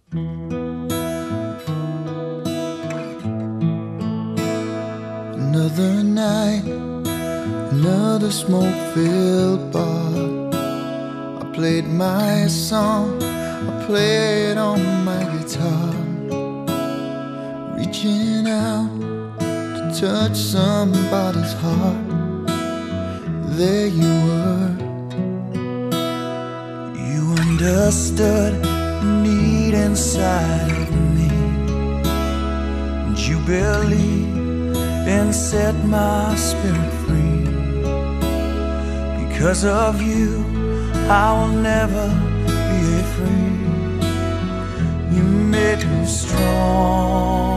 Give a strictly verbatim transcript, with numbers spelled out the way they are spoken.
Another night, another smoke-filled bar. I played my song, I played on my guitar, reaching out to touch somebody's heart. There you were. You understood the need inside of me, and you believed and set my spirit free. Because of you, I will never be free. You made me strong.